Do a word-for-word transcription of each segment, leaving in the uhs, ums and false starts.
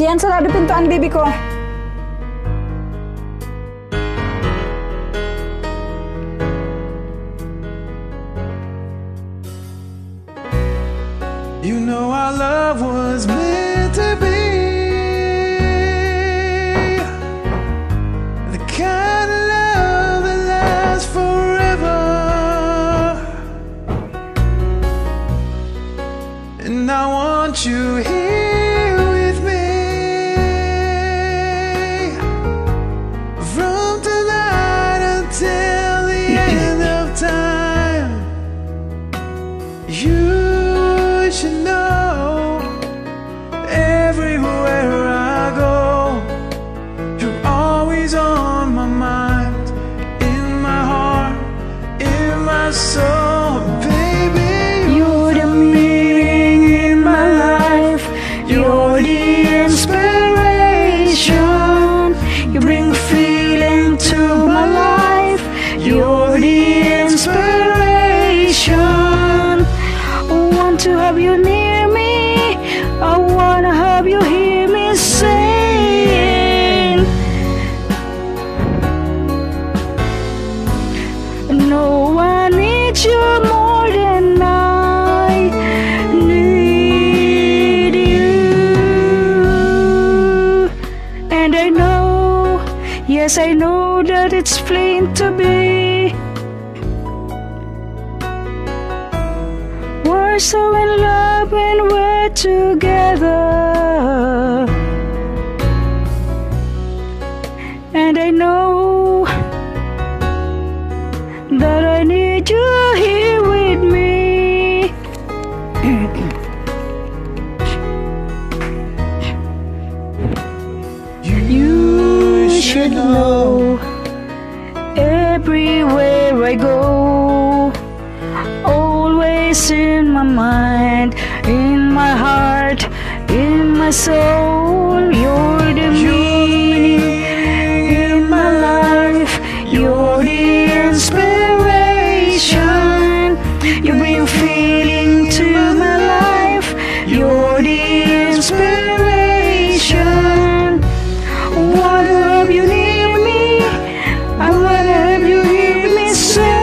Siyan, sarado pintuan, baby ko. You know our love was meant to be the kind of love that lasts forever. And I want you here with me from tonight until the end of time. You should know, everywhere I go, you're always on my mind, in my heart, in my soul. Baby, you're the meaning in my life, you're the inspiration, you bring feeling to my life, you're the inspiration. To have you near me, I wanna have you hear me sing. No one needs you more than I need you. And I know, yes I know that it's plain to be, we're so in love when we're together. And I know that I need you here with me. You should know, everywhere I go, always in my mind, in my heart, in my soul, you're the meaning in my life, you're the inspiration, you bring feeling to my life, you're the inspiration. Wanna have you near me, I wanna have you hear me say.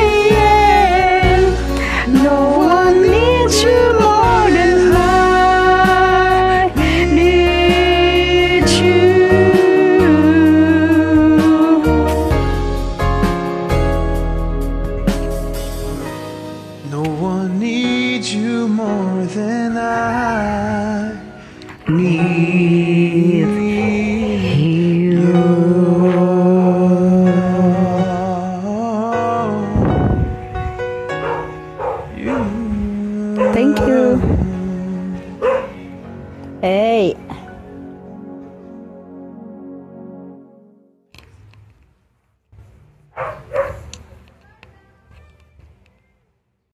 No one needs you more than I Need you. You. Thank you. Hey.